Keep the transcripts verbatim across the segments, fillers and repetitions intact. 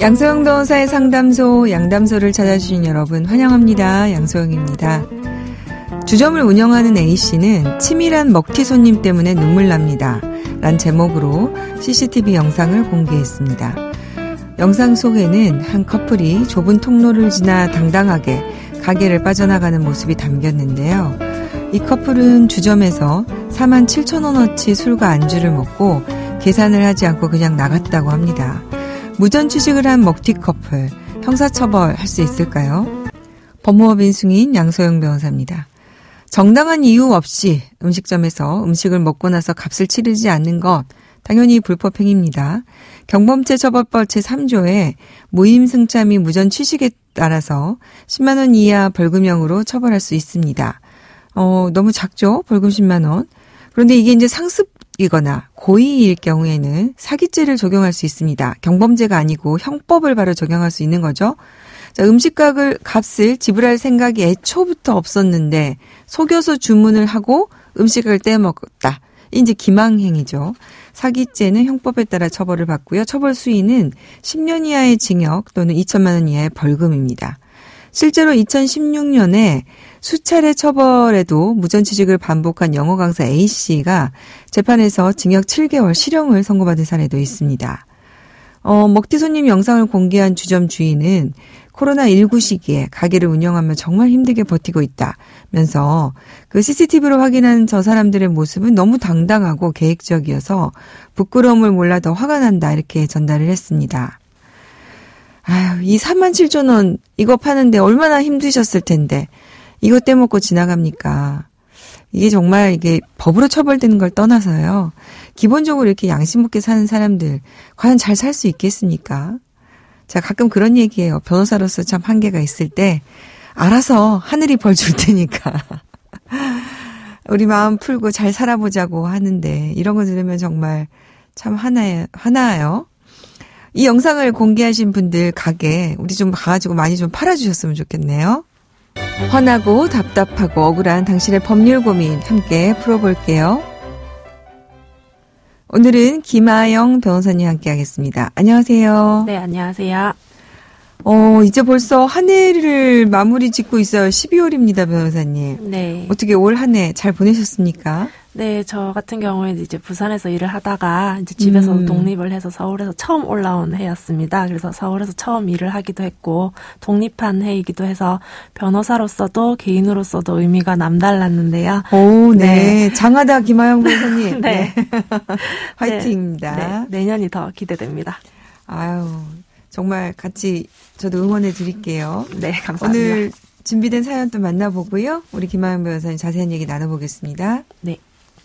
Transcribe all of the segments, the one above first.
양소영 변호사의 상담소, 양담소를 찾아주신 여러분 환영합니다. 양소영입니다. 주점을 운영하는 A씨는 치밀한 먹튀 손님 때문에 눈물 납니다. 란 제목으로 씨씨티비 영상을 공개했습니다. 영상 속에는 한 커플이 좁은 통로를 지나 당당하게 가게를 빠져나가는 모습이 담겼는데요. 이 커플은 주점에서 사만 칠천 원어치 술과 안주를 먹고 계산을 하지 않고 그냥 나갔다고 합니다. 무전 취직을 한 먹튀 커플, 형사처벌할 수 있을까요? 법무법인 승인 양소영 변호사입니다. 정당한 이유 없이 음식점에서 음식을 먹고 나서 값을 치르지 않는 것, 당연히 불법행위입니다. 경범죄처벌법 제삼 조에 무임승차 및 무전 취식에 따라서 십만 원 이하 벌금형으로 처벌할 수 있습니다. 어, 너무 작죠? 벌금 십만 원. 그런데 이게 이제 상습이거나 고의일 경우에는 사기죄를 적용할 수 있습니다. 경범죄가 아니고 형법을 바로 적용할 수 있는 거죠. 자, 음식값을 값을 지불할 생각이 애초부터 없었는데 속여서 주문을 하고 음식을 떼먹었다. 이제 기망행위죠. 사기죄는 형법에 따라 처벌을 받고요. 처벌 수위는 십 년 이하의 징역 또는 이천만 원 이하의 벌금입니다. 실제로 이천십육 년에 수차례 처벌에도 무전취직을 반복한 영어 강사 A씨가 재판에서 징역 칠 개월 실형을 선고받은 사례도 있습니다. 어, 먹튀 손님 영상을 공개한 주점 주인은 코로나십구 시기에 가게를 운영하며 정말 힘들게 버티고 있다면서 그 씨씨티비로 확인한 저 사람들의 모습은 너무 당당하고 계획적이어서 부끄러움을 몰라 더 화가 난다 이렇게 전달을 했습니다. 아유, 이 사만 칠천 원 이거 파는데 얼마나 힘드셨을 텐데 이거 떼먹고 지나갑니까? 이게 정말 이게 법으로 처벌되는 걸 떠나서요. 기본적으로 이렇게 양심 없게 사는 사람들 과연 잘 살 수 있겠습니까? 제가 가끔 그런 얘기해요. 변호사로서 참 한계가 있을 때 알아서 하늘이 벌 줄 테니까 우리 마음 풀고 잘 살아보자고 하는데 이런 거 들으면 정말 참 화나요. 화나요. 이 영상을 공개하신 분들 가게 우리 좀 가가지고 많이 좀 팔아주셨으면 좋겠네요. 화나고 답답하고 억울한 당신의 법률 고민 함께 풀어볼게요. 오늘은 김아영 변호사님 함께 하겠습니다. 안녕하세요. 네, 안녕하세요. 어, 이제 벌써 한 해를 마무리 짓고 있어요. 십이월입니다, 변호사님. 네. 어떻게 올 한 해 잘 보내셨습니까? 네, 저 같은 경우에는 이제 부산에서 일을 하다가 이제 집에서 음. 독립을 해서 서울에서 처음 올라온 해였습니다. 그래서 서울에서 처음 일을 하기도 했고 독립한 해이기도 해서 변호사로서도 개인으로서도 의미가 남달랐는데요. 오, 네. 네. 장하다 김아영 변호사님. 네. 네. 화이팅입니다. 네, 네, 내년이 더 기대됩니다. 아유, 정말 같이 저도 응원해 드릴게요. 네, 감사합니다. 오늘 준비된 사연 또 만나보고요. 우리 김아영 변호사님 자세한 얘기 나눠보겠습니다. 네.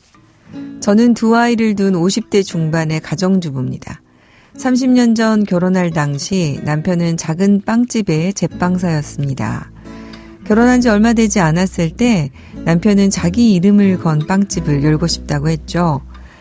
저는 두 아이를 둔 오십 대 중반의 가정주부입니다. 삼십 년 전 결혼할 당시 남편은 작은 빵집의 제빵사였습니다. 결혼한 지 얼마 되지 않았을 때 남편은 자기 이름을 건 빵집을 열고 싶다고 했죠.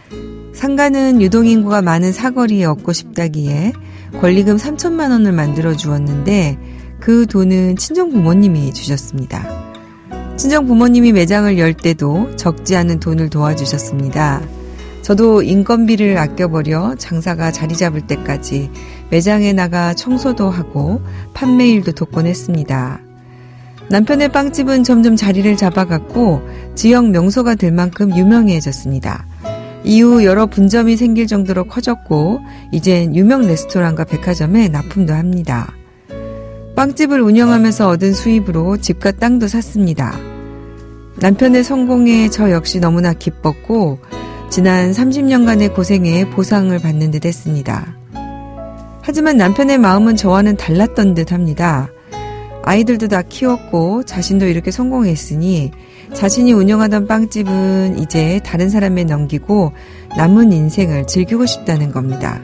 상가는 유동인구가 많은 사거리에 얻고 싶다기에 권리금 삼천만 원을 만들어 주었는데 그 돈은 친정 부모님이 주셨습니다. 친정 부모님이 매장을 열 때도 적지 않은 돈을 도와주셨습니다. 저도 인건비를 아껴버려 장사가 자리 잡을 때까지 매장에 나가 청소도 하고 판매일도 돕곤 했습니다. 남편의 빵집은 점점 자리를 잡아갔고 지역 명소가 될 만큼 유명해졌습니다. 이후 여러 분점이 생길 정도로 커졌고 이젠 유명 레스토랑과 백화점에 납품도 합니다. 빵집을 운영하면서 얻은 수입으로 집과 땅도 샀습니다. 남편의 성공에 저 역시 너무나 기뻤고 지난 삼십 년간의 고생에 보상을 받는 듯 했습니다. 하지만 남편의 마음은 저와는 달랐던 듯 합니다. 아이들도 다 키웠고 자신도 이렇게 성공했으니 자신이 운영하던 빵집은 이제 다른 사람에 넘기고 남은 인생을 즐기고 싶다는 겁니다.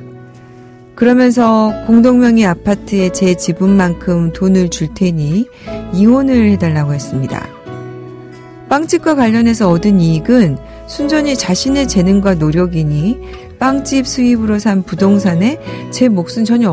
그러면서 공동명의 아파트에 제 지분만큼 돈을 줄 테니 이혼을 해달라고 했습니다. 빵집과 관련해서 얻은 이익은 순전히 자신의 재능과 노력이니 빵집 수입으로 산 부동산에 제 몫은 전혀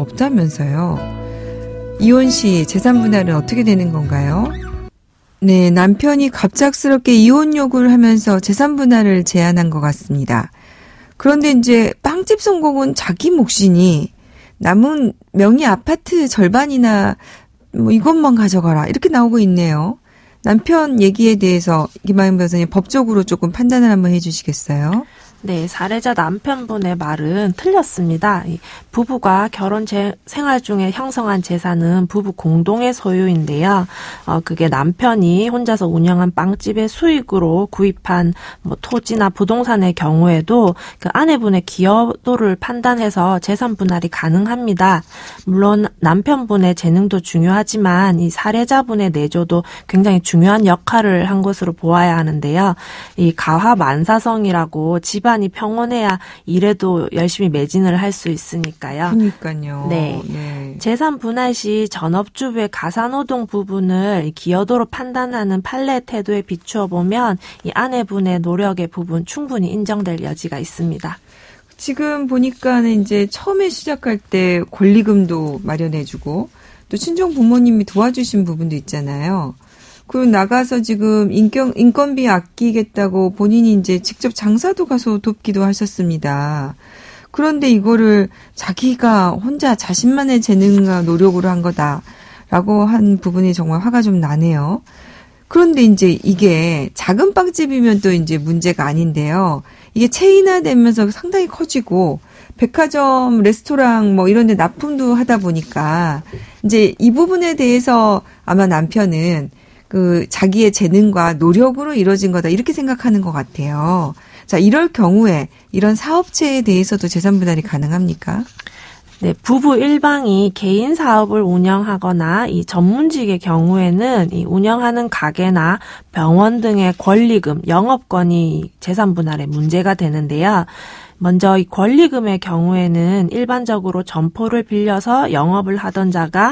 없다면서요. 이혼 시 재산 분할은 어떻게 되는 건가요? 네, 남편이 갑작스럽게 이혼 요구를 하면서 재산 분할을 제안한 것 같습니다. 그런데 이제 빵집 성공은 자기 몫이니 남은 명의 아파트 절반이나 뭐 이것만 가져가라 이렇게 나오고 있네요. 남편 얘기에 대해서 김아영 변호사님 법적으로 조금 판단을 한번 해주시겠어요? 네, 사례자 남편분의 말은 틀렸습니다. 부부가 결혼 제, 생활 중에 형성한 재산은 부부 공동의 소유인데요. 어, 그게 남편이 혼자서 운영한 빵집의 수익으로 구입한 뭐 토지나 부동산의 경우에도 그 아내분의 기여도를 판단해서 재산 분할이 가능합니다. 물론 남편분의 재능도 중요하지만 이 사례자분의 내조도 굉장히 중요한 역할을 한 것으로 보아야 하는데요. 이 가화만사성이라고 집안 집안이 평온해야 일에도 열심히 매진을 할 수 있으니까요. 그러니까요. 네. 네. 재산 분할 시 전업주부의 가사노동 부분을 기여도로 판단하는 판례 태도에 비추어 보면 이 아내분의 노력의 부분 충분히 인정될 여지가 있습니다. 지금 보니까는 이제 처음에 시작할 때 권리금도 마련해주고 또 친정 부모님이 도와주신 부분도 있잖아요. 그리고 나가서 지금 인경, 인건비 아끼겠다고 본인이 이제 직접 장사도 가서 돕기도 하셨습니다. 그런데 이거를 자기가 혼자 자신만의 재능과 노력으로 한 거다라고 한 부분이 정말 화가 좀 나네요. 그런데 이제 이게 작은 빵집이면 또 이제 문제가 아닌데요. 이게 체인화되면서 상당히 커지고 백화점, 레스토랑 뭐 이런 데 납품도 하다 보니까 이제 이 부분에 대해서 아마 남편은 그 자기의 재능과 노력으로 이루어진 거다 이렇게 생각하는 것 같아요. 자, 이럴 경우에 이런 사업체에 대해서도 재산 분할이 가능합니까? 네, 부부 일방이 개인 사업을 운영하거나 이 전문직의 경우에는 이 운영하는 가게나 병원 등의 권리금, 영업권이 재산 분할에 문제가 되는데요. 먼저 이 권리금의 경우에는 일반적으로 점포를 빌려서 영업을 하던 자가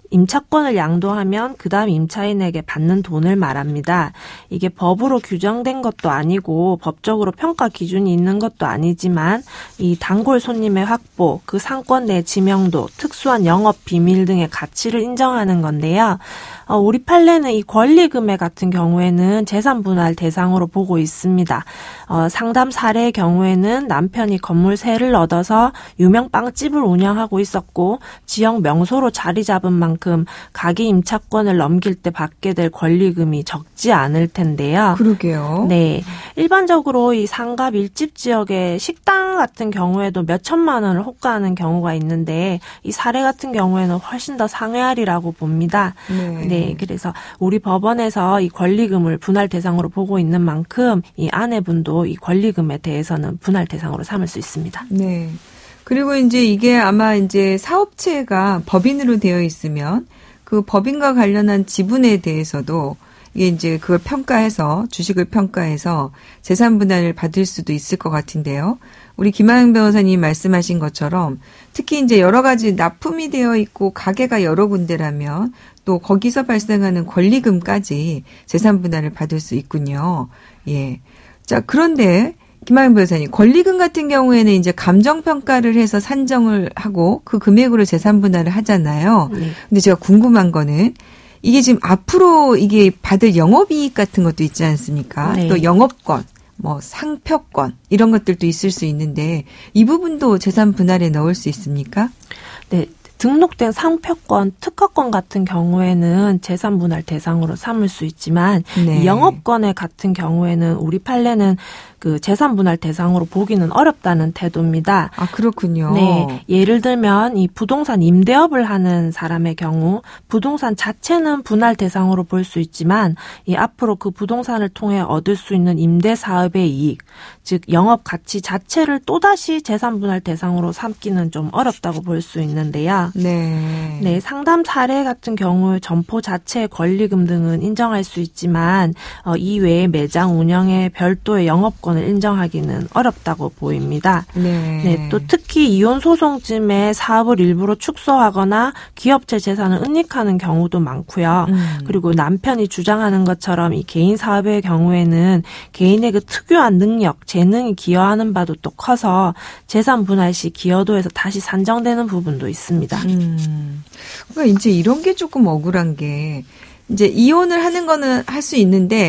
임차권을 양도하면 그 다음 임차인에게 받는 돈을 말합니다. 이게 법으로 규정된 것도 아니고 법적으로 평가 기준이 있는 것도 아니지만 이 단골 손님의 확보, 그 상권 내 지명도, 특수한 영업 비밀 등의 가치를 인정하는 건데요. 어, 우리 판례는 이 권리금의 같은 경우에는 재산 분할 대상으로 보고 있습니다. 어, 상담 사례의 경우에는 남편이 건물세를 얻어서 유명 빵집을 운영하고 있었고 지역 명소로 자리 잡은 만큼 가게 임차권을 넘길 때 받게 될 권리금이 적지 않을 텐데요. 그러게요. 네, 일반적으로 이 상가 밀집 지역의 식당 같은 경우에도 몇 천만 원을 호가하는 경우가 있는데 이 사례 같은 경우에는 훨씬 더 상회하리라고 봅니다. 네. 네. 네, 그래서 우리 법원에서 이 권리금을 분할 대상으로 보고 있는 만큼 이 아내분도 이 권리금에 대해서는 분할 대상으로 삼을 수 있습니다. 네. 그리고 이제 이게 아마 이제 사업체가 법인으로 되어 있으면 그 법인과 관련한 지분에 대해서도 이게 이제 그걸 평가해서 주식을 평가해서 재산 분할을 받을 수도 있을 것 같은데요. 우리 김아영 변호사님 말씀하신 것처럼 특히 이제 여러 가지 납품이 되어 있고 가게가 여러 군데라면 또 거기서 발생하는 권리금까지 재산 분할을 받을 수 있군요. 예. 자, 그런데 김아영 변호사님, 권리금 같은 경우에는 이제 감정 평가를 해서 산정을 하고 그 금액으로 재산 분할을 하잖아요. 네. 근데 제가 궁금한 거는 이게 지금 앞으로 이게 받을 영업이익 같은 것도 있지 않습니까? 네. 또 영업권, 뭐 상표권 이런 것들도 있을 수 있는데 이 부분도 재산 분할에 넣을 수 있습니까? 네. 등록된 상표권, 특허권 같은 경우에는 재산 분할 대상으로 삼을 수 있지만 네. 영업권의 같은 경우에는 우리 판례는 그 재산 분할 대상으로 보기는 어렵다는 태도입니다. 아, 그렇군요. 네. 예를 들면 이 부동산 임대업을 하는 사람의 경우 부동산 자체는 분할 대상으로 볼 수 있지만 이 앞으로 그 부동산을 통해 얻을 수 있는 임대 사업의 이익, 즉 영업 가치 자체를 또다시 재산 분할 대상으로 삼기는 좀 어렵다고 볼 수 있는데요. 네. 네, 상담 사례 같은 경우 점포 자체의 권리금 등은 인정할 수 있지만 어, 이 외에 매장 운영에 별도의 영업권 을 인정하기는 어렵다고 보입니다. 네. 네, 또 특히 이혼 소송쯤에 사업을 일부러 축소하거나 기업체 재산을 은닉하는 경우도 많고요. 음. 그리고 남편이 주장하는 것처럼 이 개인 사업의 경우에는 개인의 그 특유한 능력, 재능이 기여하는 바도 또 커서 재산 분할 시 기여도에서 다시 산정되는 부분도 있습니다. 음. 그러니까 이제 이런 게 조금 억울한 게 이제 이혼을 하는 거는 할 수 있는데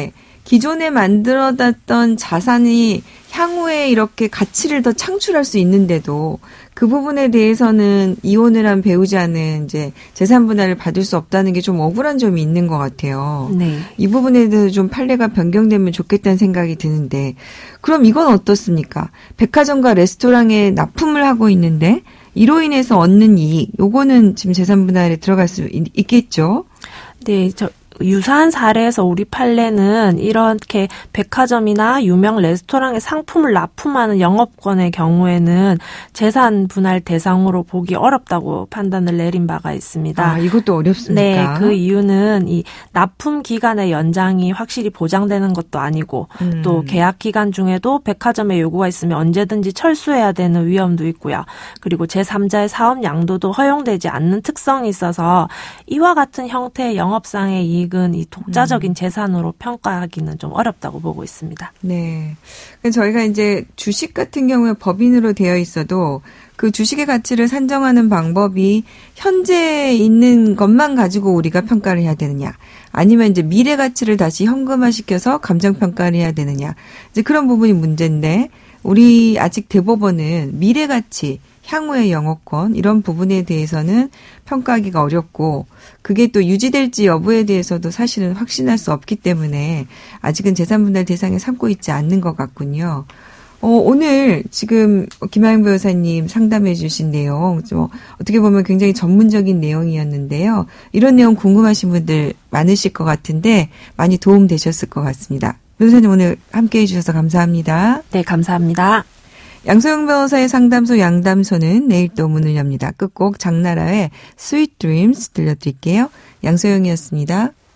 기존에 만들어놨던 자산이 향후에 이렇게 가치를 더 창출할 수 있는데도 그 부분에 대해서는 이혼을 한 배우자는 이제 재산 분할을 받을 수 없다는 게 좀 억울한 점이 있는 것 같아요. 네. 이 부분에 대해서 좀 판례가 변경되면 좋겠다는 생각이 드는데 그럼 이건 어떻습니까? 백화점과 레스토랑에 납품을 하고 있는데 이로 인해서 얻는 이익, 요거는 지금 재산 분할에 들어갈 수 있, 있겠죠? 네, 저 유사한 사례에서 우리 판례는 이렇게 백화점이나 유명 레스토랑에 상품을 납품하는 영업권의 경우에는 재산 분할 대상으로 보기 어렵다고 판단을 내린 바가 있습니다. 아, 이것도 어렵습니까? 네, 그 이유는 이 납품 기간의 연장이 확실히 보장되는 것도 아니고 음. 또 계약 기간 중에도 백화점에 요구가 있으면 언제든지 철수해야 되는 위험도 있고요. 그리고 제삼자의 사업 양도도 허용되지 않는 특성이 있어서 이와 같은 형태의 영업상의 이익 이 독자적인 재산으로 평가하기는 좀 어렵다고 보고 있습니다. 네. 저희가 이제 주식 같은 경우에 법인으로 되어 있어도 그 주식의 가치를 산정하는 방법이 현재 있는 것만 가지고 우리가 평가를 해야 되느냐, 아니면 이제 미래 가치를 다시 현금화시켜서 감정 평가를 해야 되느냐, 이제 그런 부분이 문제인데 우리 아직 대법원은 미래 가치, 향후의 영업권 이런 부분에 대해서는 평가하기가 어렵고 그게 또 유지될지 여부에 대해서도 사실은 확신할 수 없기 때문에 아직은 재산분할 대상에 삼고 있지 않는 것 같군요. 어, 오늘 지금 김하영 변호사님 상담해 주신 내용 좀 어떻게 보면 굉장히 전문적인 내용이었는데요. 이런 내용 궁금하신 분들 많으실 것 같은데 많이 도움되셨을 것 같습니다. 변호사님 오늘 함께해 주셔서 감사합니다. 네, 감사합니다. 양소영 변호사의 상담소 양담소는 내일 또 문을 엽니다. 끝곡 장나라의 Sweet Dreams 들려드릴게요. 양소영이었습니다.